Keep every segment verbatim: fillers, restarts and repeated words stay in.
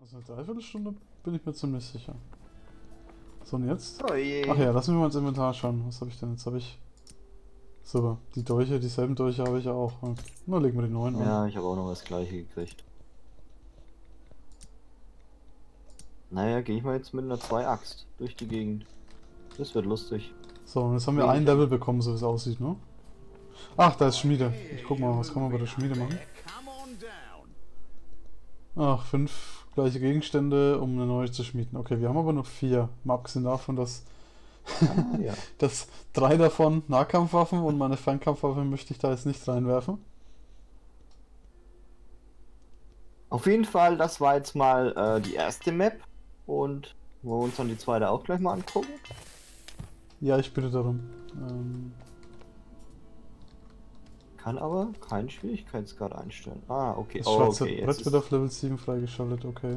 Also eine Dreiviertelstunde bin ich mir ziemlich sicher. So, und jetzt? Oh je. Ach ja, lass mich mal ins Inventar schauen. Was habe ich denn? Jetzt habe ich... Super, die Dolche, dieselben Dolche habe ich ja auch. Na, legen wir die neuen an. Ja, ich habe auch noch das gleiche gekriegt. Naja, gehe ich mal jetzt mit einer zwei Axt durch die Gegend. Das wird lustig. So, und jetzt haben wir ein Level bekommen, so wie es aussieht, ne? Ach, da ist Schmiede. Ich guck mal, was kann man bei der Schmiede machen? Ach, fünf gleiche Gegenstände, um eine neue zu schmieden. Okay, wir haben aber noch vier. Mal abgesehen davon, dass, Ah, ja. dass drei davon Nahkampfwaffen und meine Fernkampfwaffe möchte ich da jetzt nicht reinwerfen. Auf jeden Fall, das war jetzt mal äh, die erste Map. Und wollen wir uns dann die zweite auch gleich mal angucken? Ja, ich bitte darum. Ähm, Kann aber keinen Schwierigkeitsgrad einstellen. Ah, okay. das Oh, schwarze okay. Brett Jetzt wird ist... auf Level sieben freigeschaltet, okay.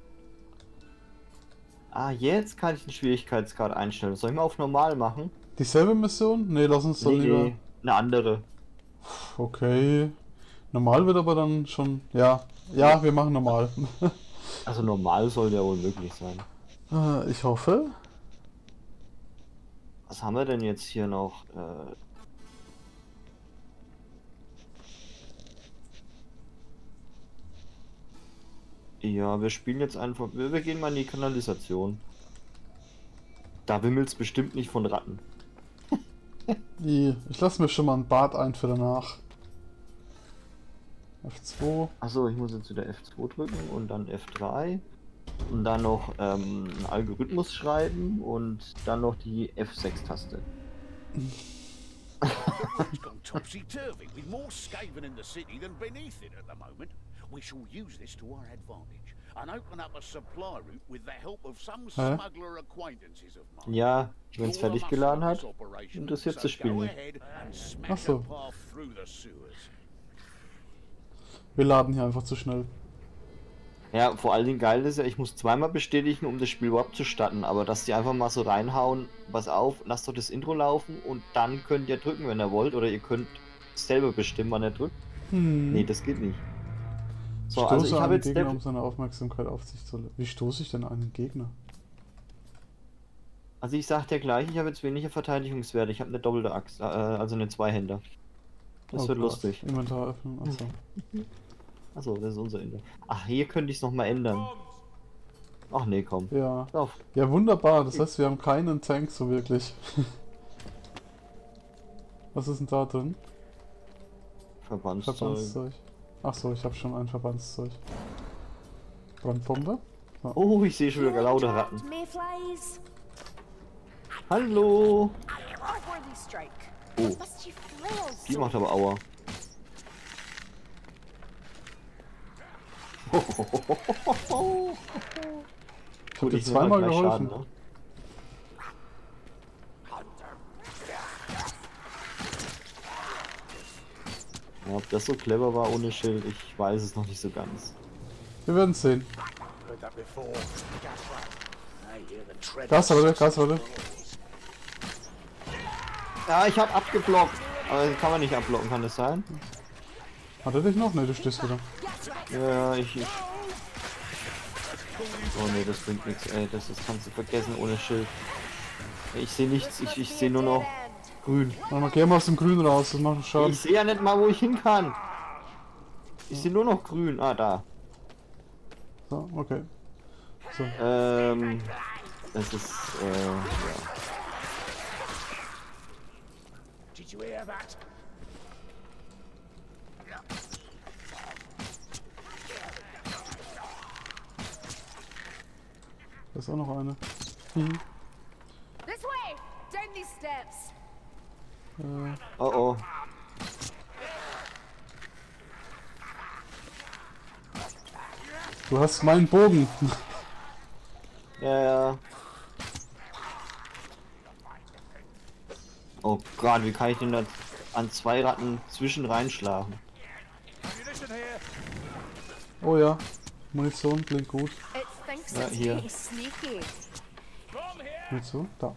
Ah, jetzt kann ich den Schwierigkeitsgrad einstellen. Soll ich mal auf normal machen? Dieselbe Mission? Nee, lass uns doch Nee, lieber... nee, eine andere. Okay. Normal wird aber dann schon... Ja, ja, wir machen normal. Also normal soll ja wohl möglich sein. Äh, ich hoffe. Was haben wir denn jetzt hier noch? Äh... Ja, wir spielen jetzt einfach... Wir, wir gehen mal in die Kanalisation. Da wimmelt's bestimmt nicht von Ratten. I, ich lasse mir schon mal ein Bad ein für danach. F zwei. Achso, ich muss jetzt wieder F zwei drücken und dann F drei. Und dann noch ähm, einen Algorithmus schreiben und dann noch die F sechs Taste. It's gone topsy-turvy with more Skaven in the city than beneath it at the moment. We shall use this to our advantage and open up a supply route with the help of some Hä? smuggler acquaintances of mine. Ja, wenn es fertig geladen hat, interessiert das Spiel nicht. Ach so. Wir laden hier einfach zu schnell. Ja, vor allen Dingen geil ist ja, ich muss zweimal bestätigen, um das Spiel überhaupt zu starten, aber dass die einfach mal so reinhauen, pass auf, lasst doch das Intro laufen und dann könnt ihr drücken, wenn ihr wollt, oder ihr könnt selber bestimmen, wann ihr drückt. Hm. Nee, das geht nicht. So, Stoße also ich habe einen jetzt Gegner, Level- um seine Aufmerksamkeit auf sich zu... Wie stoße ich denn einen Gegner? Also ich sag dir gleich, ich habe jetzt weniger Verteidigungswerte, ich habe eine doppelte Axt, äh, also eine Zweihänder. Das Oh wird Gott. lustig. Inventar öffnen, achso. Achso, das ist unser Ende. Ach, hier könnte ich es nochmal ändern. Ach nee, komm. Ja. Auf. Ja, wunderbar. Das heißt, wir haben keinen Tank so wirklich. Was ist denn da drin? Verbandszeug. Verbandszeug. Achso, ich habe schon ein Verbandszeug. Brandbombe? Ja. Oh, ich sehe schon wieder lauter Ratten. Hallo! Oh, die macht aber Aua. Ich hab dir zweimal geholfen. Schaden, ne? Ja, ob das so clever war ohne Schild, ich weiß es noch nicht so ganz. Wir werden sehen. Gasrolle, Gasrolle. Ja, ich hab abgeblockt. Aber den kann man nicht abblocken, kann das sein? Hat er dich noch? Ne, du stehst wieder. Ja, ich, ich... Oh ne, das bringt nichts, ey. Das, das kannst du vergessen ohne Schild. Ich sehe nichts, ich, ich sehe nur noch grün. Warte mal, geh mal aus dem Grün raus, das macht einen Schaden. Ich sehe ja nicht mal, wo ich hin kann. Ich sehe nur noch grün. Ah, da. So, okay. So. Ähm... Das ist, äh, ja. Did you hear that? Da ist auch noch eine. Mhm. This way! Down these steps! Äh, Oh oh. du hast meinen Bogen. Ja, ja. Oh Gott, wie kann ich denn da an zwei Ratten zwischen reinschlagen? Oh ja. Munition klingt gut. It thinks Ja, it's hier. pretty sneaky. Munition, da.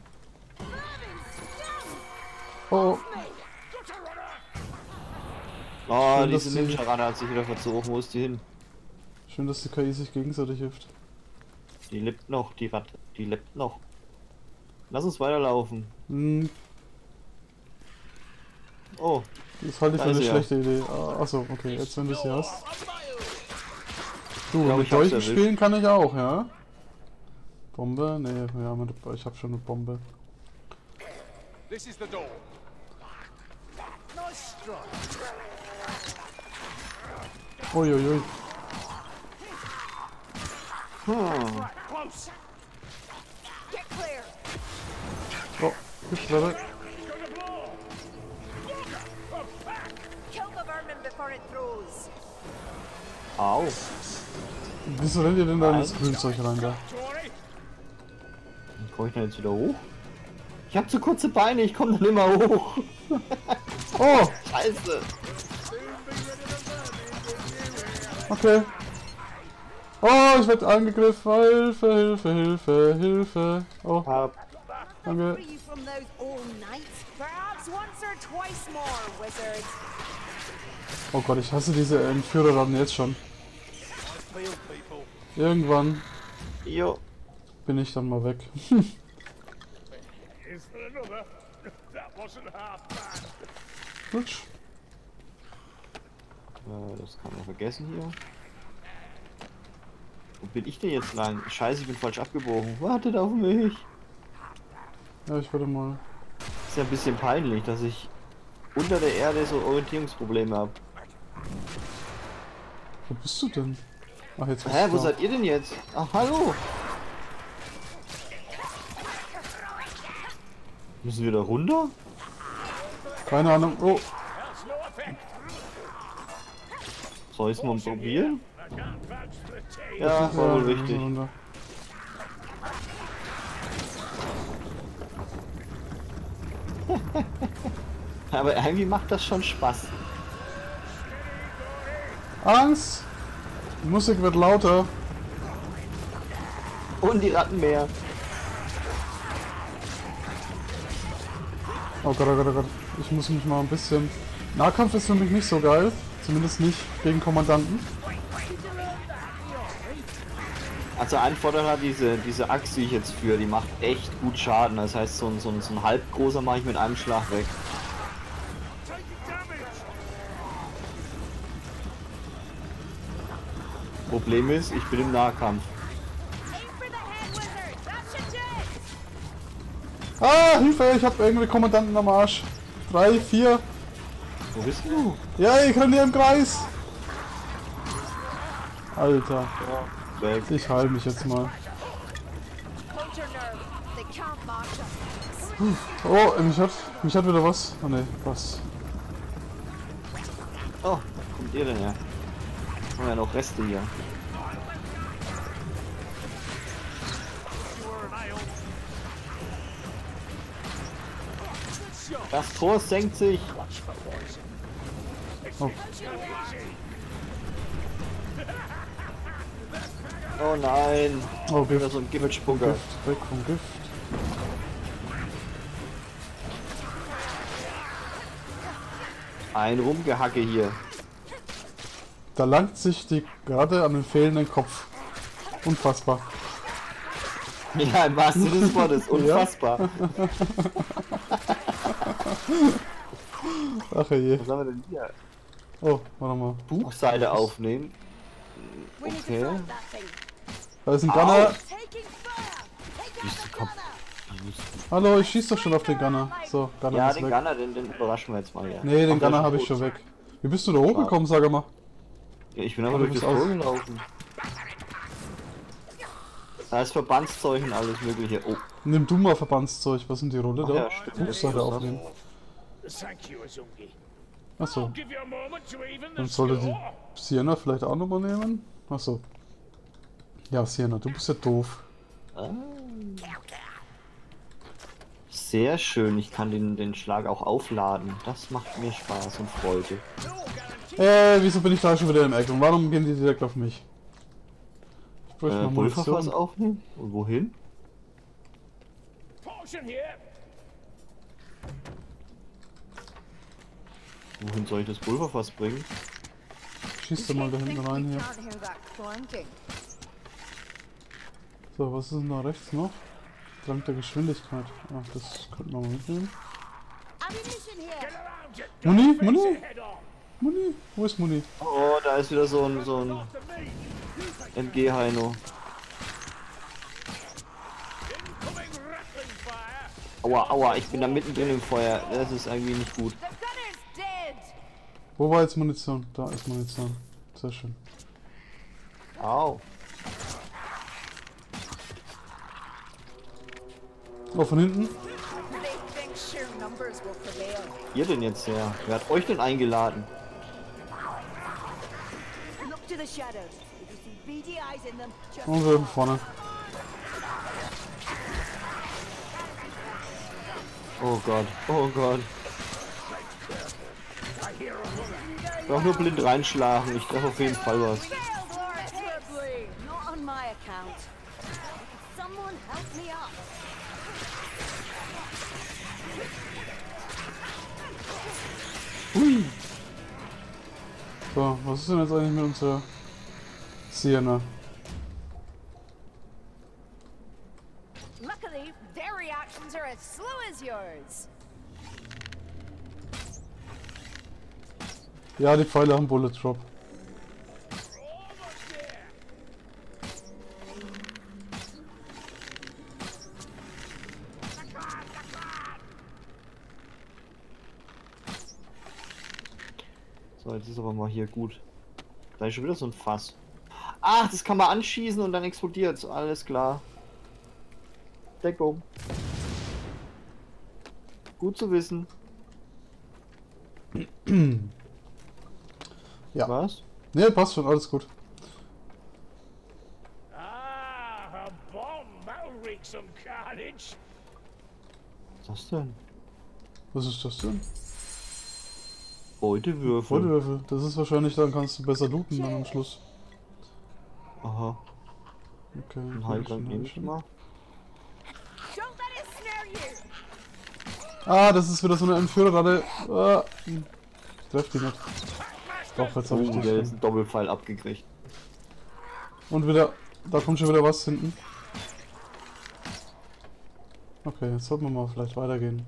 Oh, Oh, Schön, dass diese sie- Ninja-Ratte hat sich wieder verzogen. Wo ist die hin? Schön, dass die K I sich gegenseitig hilft. Die lebt noch, die Ratte. Die lebt noch. Lass uns weiterlaufen. Hm, Oh, das halte ich Da für ist eine sie ja. schlechte Idee. Ah, achso, okay, jetzt wenn du sie hast. Du, glaub, mit ich hab's Dolchen erwischt. spielen kann ich auch, ja? Bombe? Ne, ja, mit- ich hab schon eine Bombe. This is the door. Nice strike. Uiuiui. hm. Close. Get clear. Oh, gibt's leider. Kill the vermin before it throws. Au. Wieso rennt ihr denn da in das Nein. Grünzeug rein da? Wie komme ich denn jetzt wieder hoch? Ich habe zu kurze Beine, ich komme dann immer hoch. Oh, Scheiße. okay. Oh, ich werde angegriffen. Hilfe, Hilfe, Hilfe, Hilfe. Oh, Hab. danke. Free you from those old knights. Perhaps once or twice more, wizards. Oh Gott, ich hasse diese Entführerratten jetzt schon. Irgendwann Jo. bin ich dann mal weg. Here's for another. That wasn't half bad. Lutsch. Äh, das kann man vergessen hier. Wo bin ich denn jetzt lang? Scheiße, ich bin falsch abgebogen. Wartet auf mich. Ja, ich werde mal. Ist ja ein bisschen peinlich, dass ich unter der Erde so Orientierungsprobleme habe. Wo bist du denn? Ach, jetzt bist Hä, du wo da. seid ihr denn jetzt? Ach, hallo. Müssen wir da runter? Keine Ahnung. Oh, That's no effect. Soll ich es mal probieren? I can't vouch for the taste. Ja, war ja, wohl wir müssen richtig. runter. Aber irgendwie macht das schon Spaß. Angst! Die Musik wird lauter. Und die Ratten mehr. Oh Gott, oh Gott, oh Gott. Ich muss mich mal ein bisschen... Nahkampf ist für mich nicht so geil. Zumindest nicht gegen Kommandanten. Also ein Vorteil hat diese, diese Axt, die ich jetzt führe, die macht echt gut Schaden. Das heißt, so ein, so ein, so ein halbgroßer mache ich mit einem Schlag weg. Taking damage. Problem ist, ich bin im Nahkampf. Aim for the head, wizard. That should do it. Ah, Hilfe! Ich habe irgendwie Kommandanten am Arsch. Drei, vier. Wo bist du? Ja, ich renne hier im Kreis. Alter. Weg. Ich heile mich jetzt mal. Hold your nerve. They can't march us. Oh, mich hat, mich hat wieder was. Oh ne, was? Oh, kommt ihr denn her? Haben ja noch Reste hier. Das Tor senkt sich. Oh, Oh nein. oh Wieder Gift. so ein Weg vom Giftspucker. Gift. Weg vom Gift. Ein Rumgehacke hier. Da langt sich die gerade an den fehlenden Kopf. Unfassbar. Ja, im wahrsten Sinne des Wortes. Unfassbar. Ach je. Was haben wir denn hier? Oh, warte mal. Buchseite aufnehmen. We need Okay. to find that thing. Da ist ein Au. Gunner. Taking fire. Take out Bist the du kom- gunner. Hallo, ich schieß doch schon auf den Gunner. So, Gunner Ja, ist den weg. Gunner, den, den überraschen wir jetzt mal. Ja. Nee, den Ach, der Gunner ist habe ich tot. schon weg. Wie bist du da hochgekommen, sag mal? Ja, ich bin einfach Du durch das bist Tor aus- gelaufen. Da ist Verbandszeug und alles mögliche. Oh, Nimm du mal Verbandszeug. Was sind die Rolle Ach da? ja, stimmt. Buchseite aufnehmen. Thank you, Azungi. Achso. Give you a moment to even Dann the sollte die score. Sienna vielleicht auch nochmal nehmen. Achso. Ja, Sienna, du bist ja doof. ah. Sehr schön, ich kann den, den Schlag auch aufladen. Das macht mir Spaß und Freude. Äh, wieso bin ich da schon wieder im Eck? Und warum gehen die direkt auf mich? Ich bräuchte Äh, mal Pulverfass Munition. aufnehmen? Und wohin? Potion here. Wohin soll ich das Pulverfass bringen? Schieß schießt er mal da hinten rein hier. Can't hear that clanking. So, was ist denn da rechts noch? Trank der Geschwindigkeit. Ach, das könnten wir mal mitnehmen. Ammunition here. Muni, Muni, Muni. Wo ist Muni? Oh, da ist wieder so ein, so ein M G-Heino. Aua, aua, ich bin da mittendrin im Feuer. Das ist irgendwie nicht gut. The gunner's dead. Wo war jetzt Munition? Da ist Munition. Sehr schön. Au. Oh, von hinten? They think sheer numbers will prevail. Ihr denn jetzt her? Wer hat euch denn eingeladen? Look to the shadows. If you see beady eyes in them, just Und wir vorne. Oh Gott, oh Gott. Ich brauch nur blind reinschlagen, ich treffe auf jeden Fall was. failed miserably. Not on my account. Someone help me up. Hui. So, was ist denn jetzt eigentlich mit unserer Sienna? Luckily, their reactions are as slow as yours. Ja, die Pfeile haben Bullet Drop. So, jetzt ist aber mal hier gut. Da ist schon wieder so ein Fass. Ach, das kann man anschießen und dann explodiert. Alles klar. Deckung. Gut zu wissen. Ja. Was? Ne, passt schon, alles gut. Ah, a bomb. That'll wreak some carnage. Was ist das denn? Was ist das denn? Beutewürfel. Beutewürfel. Das ist wahrscheinlich, dann kannst du besser looten dann am Schluss. Aha. Okay. Ein Heiltrank nehme ich mal. Don't let it snare you. Ah, das ist wieder so eine Entführerratte. Ah, ich treff die nicht. Doch, jetzt Oh, habe ich die der ist schon. ein Doppelpfeil abgekriegt. Und wieder, da kommt schon wieder was hinten. Okay, jetzt sollten wir mal vielleicht weitergehen.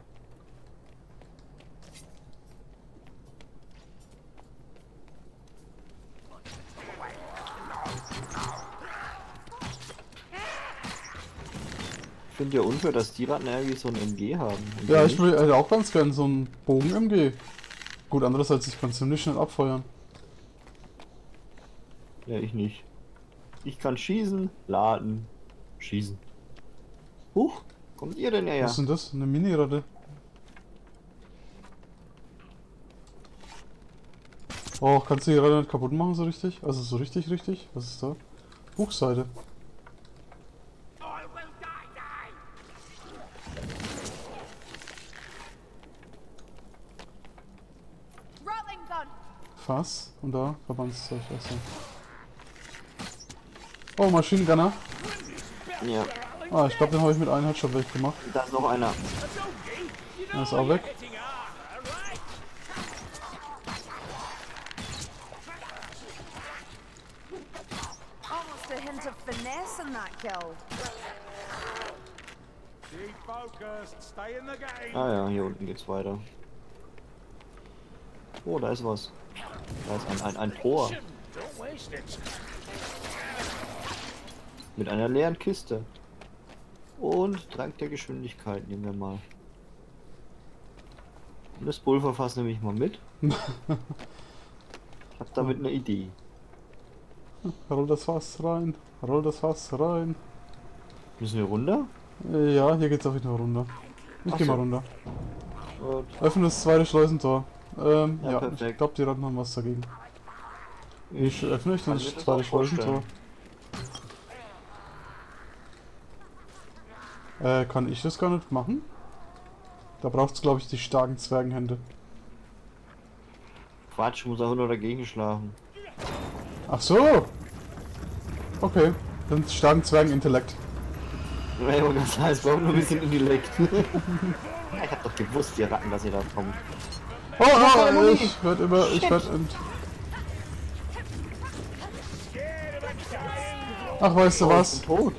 Ich finde ja unfair, dass die Ratten irgendwie so ein M G haben. Und Ja, wir ich will hätte auch ganz gern so einen Bogen-M G. Gut, andererseits, ich kann ziemlich schnell abfeuern. nicht. Ja, ich nicht. Ich kann schießen, laden, schießen. Huch, kommt ihr denn her? Was ist denn das? Eine Mini-Ratte? Oh, kannst du die Ratte nicht kaputt machen so richtig? Also so richtig, richtig? Was ist da? Buchseite. Rolling gun. Fass. Und da Verbandszeug. Achso. Oh, Maschinengunner. Ja, Ah, ich glaube, den habe ich mit einem Headshot weggemacht. da ist noch einer. Er ist auch weg. Getting harder, right? Almost a hint of finesse in that kill. Keep focused. Stay in the game. Ah ja, hier unten geht's weiter. Oh, da ist was. Da ist ein, ein, ein Tor Don't waste it. mit einer leeren Kiste. Und Trank der Geschwindigkeit nehmen wir mal. Und das Pulverfass nehme ich mal mit. Ich hab damit eine Idee. Roll das Fass rein. Roll das Fass rein. Müssen wir runter? Äh, Ja, hier geht's auf jeden Fall runter. Ich Ach geh mal so. runter. Gut. Öffne das zweite Schleusentor. Ähm, Ja, ja, perfekt. ich glaube, die Ratten haben was dagegen. Ich öffne ich kann das mir das zweite auch vorstellen. Schleusentor. Äh, kann ich das gar nicht machen? Da braucht es, glaube ich, die starken Zwergenhände. Quatsch, muss auch nur dagegen schlagen. Ach so! Okay, dann starken Zwergenintellekt. Ja, aber das heißt, wir brauchen nur ein bisschen Intellekt. Ja, ich hab doch gewusst, ihr Ratten, dass ihr da kommt. Oh, oh, ich werd über, ich werd ent... Ach, weißt du Oh, was? ich bin tot.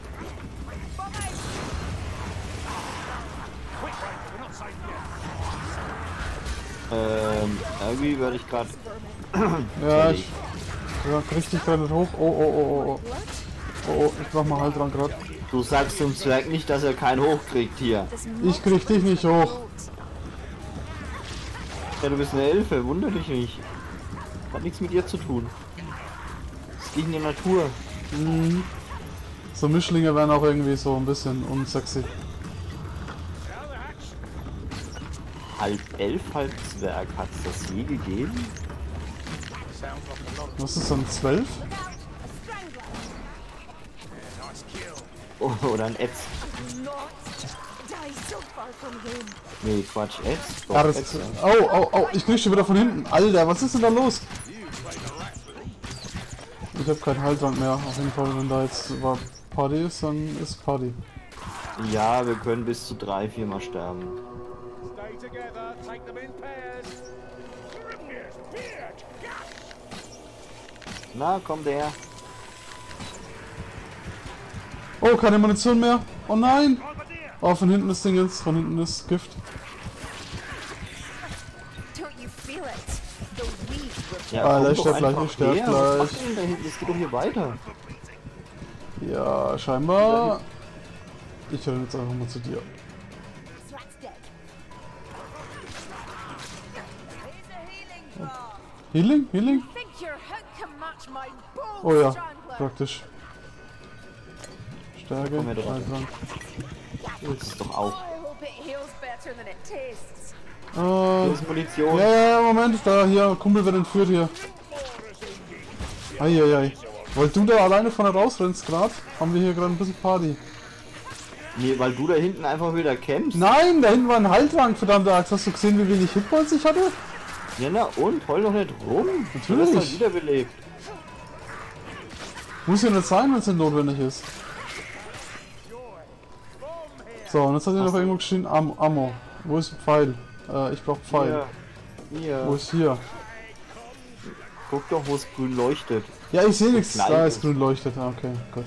Ähm, irgendwie werde ich gerade. Ja, ich ja, krieg dich gerade nicht hoch. Oh, oh, oh, oh, oh. Oh, oh, ich mach mal halt dran gerade. Du sagst zum Zwerg nicht, dass er keinen hochkriegt hier. Ich krieg dich nicht hoch. Ja, du bist eine Elfe, wunder dich nicht. Hat nichts mit ihr zu tun. Das ist gegen die Natur. Mhm. So Mischlinge wären auch irgendwie so ein bisschen unsexy. Halb elf, halb Zwerg, hat es das je gegeben? Was ist dann zwölf? Oh, oder ein Etz. Nee, Quatsch, Etz. Doch, Ja, das Etz, ist, ja. oh, oh, oh, ich krieg schon wieder von hinten. Alter, was ist denn da los? Ich habe keinen Heiltrank mehr. Auf jeden Fall, wenn da jetzt war Party ist, dann ist Party. Ja, wir können bis zu drei, vier Mal sterben. Na, komm der. Oh, keine Munition mehr. Oh nein. Oh, von hinten ist Dingens. Von hinten ist Gift. Don't you feel it? The weed will Ja, Ah, komm der doch stirbt gleich, einfach ich sterb her. gleich. Was macht denn da hinten? Es geht doch hier weiter. Ja, scheinbar. Ich höre jetzt einfach mal zu dir. Slap's dead. Here's a healing bar. Healing? Healing? Think your hook can match my bold Oh ja, strangler? praktisch. Stärke, Komm her drauf. Heiltrank. Das ist doch auch. I hope it heals better than it tastes. Hier Äh, ist Munition. ja, ja, Moment, da hier, Kumpel wird entführt hier. Eieiei. Weil du da alleine vorne rausrennst gerade, haben wir hier gerade ein bisschen Party. Nee, weil du da hinten einfach wieder campst. Nein, da hinten war ein Heiltrank, verdammte Axt. Hast du gesehen, wie wenig Hitpoints ich hatte? Ja, na und? Heul doch nicht rum. Du Natürlich. wirst mal wiederbelebt. Muss ja nicht sein, wenn es nicht notwendig ist. So, und jetzt hat hier noch irgendwo geschrieben, Am Ammo. Wo ist ein Pfeil? Äh, ich brauch Pfeil. Hier. Hier. Wo ist hier? Guck doch, wo es grün leuchtet. Ja, ich sehe nichts. klein Da ist ist. grün leuchtet. Ah, okay, gut.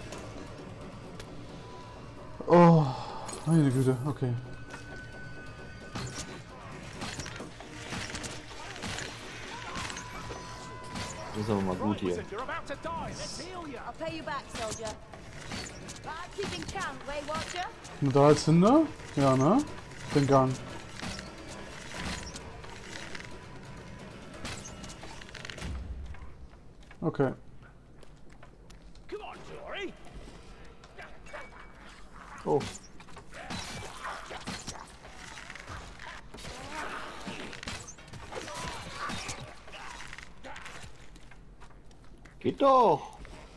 Oh, meine Güte, okay. Das ist aber mal gut hier. You're about to die. Let's heal you. I'll pay you back, soldier. Uh, keeping count, Way Watcher. Und da jetzt hinter? Ja, ne? Den Gang. Okay. Come on, Dory. Oh. Geht doch.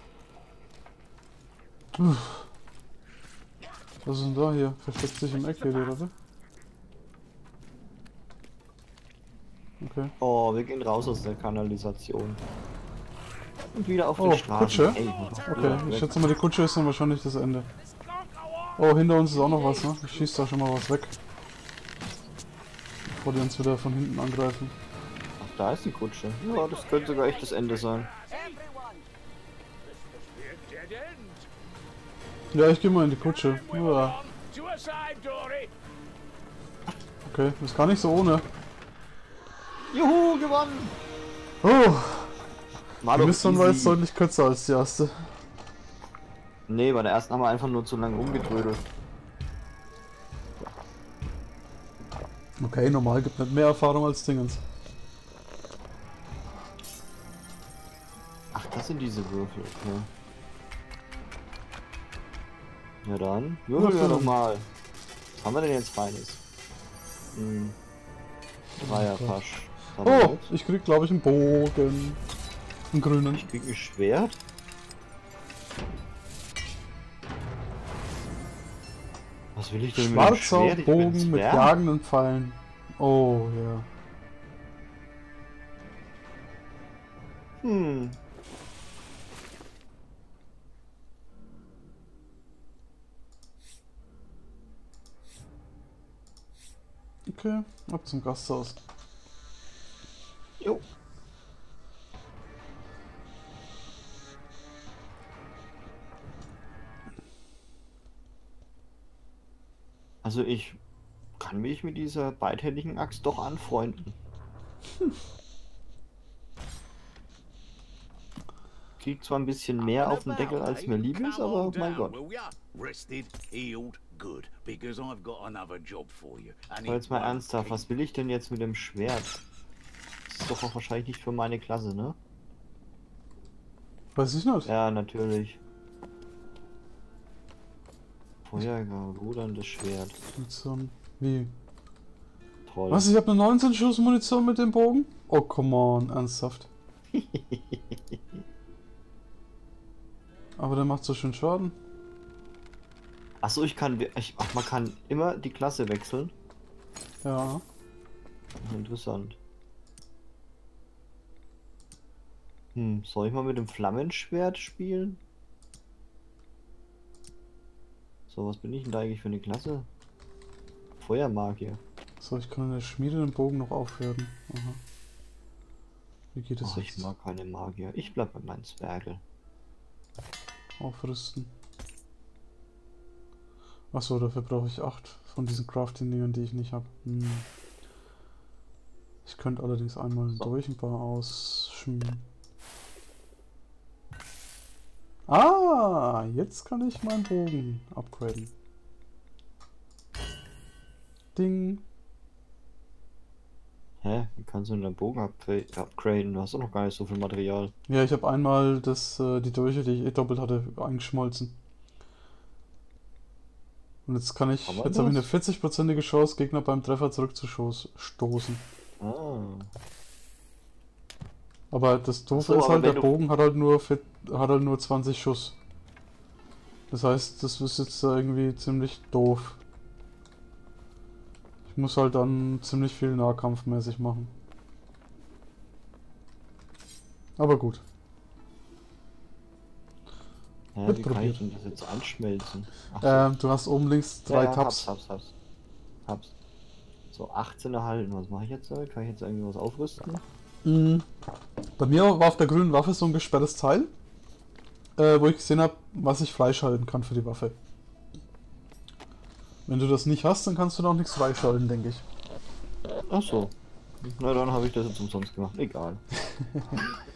Was ist denn da hier? Versteckt sich im Eck hier, oder? Okay. Oh, wir gehen raus aus der Kanalisation. Und wieder auf Oh, die Straße. Kutsche? Ey, Okay, ich schätze mal, die Kutsche ist dann wahrscheinlich das Ende. Oh, hinter uns ist auch noch was, ne? Ich schieße da schon mal was weg. Bevor die uns wieder von hinten angreifen. Ach, da ist die Kutsche. Ja, das könnte sogar echt das Ende sein. Everyone. Be a dead end. Ja, ich gehe mal in die Kutsche. Ja, To a side, Dory. okay, ist gar nicht so ohne. Juhu, gewonnen! Oh, War die doch Mission war jetzt easy. deutlich kürzer als die erste. Nee, bei der ersten haben wir einfach nur zu lange rumgetrödelt. Okay, normal gibt nicht mehr Erfahrung als Dingens. Ach, das sind diese Würfel, okay. Ja dann, würfeln wir Ja, doch dann. mal. Was haben wir denn jetzt Feines? Hm. Dreierpasch. Was haben wir Oh, jetzt? ich krieg glaube ich einen Bogen. Einen grünen. Ich krieg ein Schwert. Was will ich denn mit dem Schwarzer Schwert? Ich bin ein Bogen mit Zwerg. jagenden Pfeilen. Oh, ja. Hm. Okay, ab zum Gasthaus. Jo. Also ich kann mich mit dieser beidhändigen Axt doch anfreunden. Kriegt zwar ein bisschen mehr auf den Deckel, als mir lieb ist, aber mein Gott. Rested, healed, good, because I've got another job for you. And Aber jetzt mal it won't ernsthaft, keep- was will ich denn jetzt mit dem Schwert? Das ist doch auch wahrscheinlich nicht für meine Klasse, ne? Weiß ich nicht. Ja, natürlich. Feuergarde, ruderndes Schwert. Munition. Wie? Toll. Was? Ich habe eine neunzehn Schuss Munition mit dem Bogen? Oh, come on, ernsthaft. Aber der macht so schön Schaden. Achso, ich kann. Ich, ach, man kann immer die Klasse wechseln. Ja. Interessant. Hm, soll ich mal mit dem Flammenschwert spielen? So, was bin ich denn da eigentlich für eine Klasse? Feuermagier. So, ich kann in der Schmiede den Bogen noch aufwerten. Aha. Wie geht es Ach, ich jetzt? mag keine Magier. Ich bleib bei meinen Zwergeln. Aufrüsten. Achso, dafür brauche ich acht von diesen Crafting-Dingern, die ich nicht habe. Hm. Ich könnte allerdings einmal So. durch ein paar ausschmieden. Ah, jetzt kann ich meinen Bogen upgraden. Ding. Hä? Wie kannst du denn deinen Bogen upgra- upgraden? Du hast doch noch gar nicht so viel Material. Ja, ich habe einmal das, äh, die Dolche, die ich eh doppelt hatte, eingeschmolzen. Und jetzt kann ich, Kann man jetzt habe ich eine das? vierzig-prozentige Chance, Gegner beim Treffer zurückzustoßen. Ah. Aber das Doofe So, ist aber halt, wenn der du- Bogen hat halt nur fit, hat halt nur zwanzig Schuss. Das heißt, das ist jetzt irgendwie ziemlich doof. Ich muss halt dann ziemlich viel nahkampfmäßig machen. Aber gut. Hä, Wird wie kann probiert. ich denn das jetzt anschmelzen? Ach so. Ähm, du hast oben links drei Ja, ja, Tabs. Hab's, hab's, hab's. Hab's. So, achtzehn erhalten. Was mache ich jetzt damit? Kann ich jetzt irgendwie was aufrüsten? Mhm. Bei mir war auf der grünen Waffe so ein gesperrtes Teil, äh, wo ich gesehen habe, was ich freischalten kann für die Waffe. Wenn du das nicht hast, dann kannst du noch nichts freischalten, denke ich. Ach so. Na, dann habe ich das jetzt umsonst gemacht. Egal.